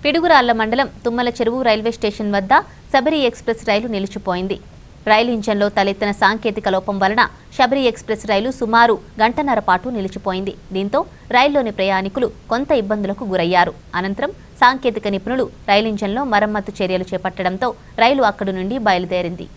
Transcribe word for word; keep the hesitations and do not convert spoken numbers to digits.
పిడుగురాళ్ల మండలం తుమ్మల చెరువు railway station వద్ద శబరి ఎక్స్‌ప్రెస్ రైలు నిలిచిపోయింది. రైలు ఇంజన్లో తలెత్తిన సాంకేతిక లోపం వలన శబరి ఎక్స్‌ప్రెస్ రైలు సుమారు గంటన్నర పాటు నిలిచిపోయింది. దీంతో రైల్లోని ప్రయాణికులు కొంత ఇబ్బందులకు గురయ్యారు. అనంతరం సాంకేతిక నిపుణులు రైలు ఇంజన్లో మరమ్మతు చర్యలు చేపట్టడంతో రైలు అక్కడి నుండి బయలుదేరింది.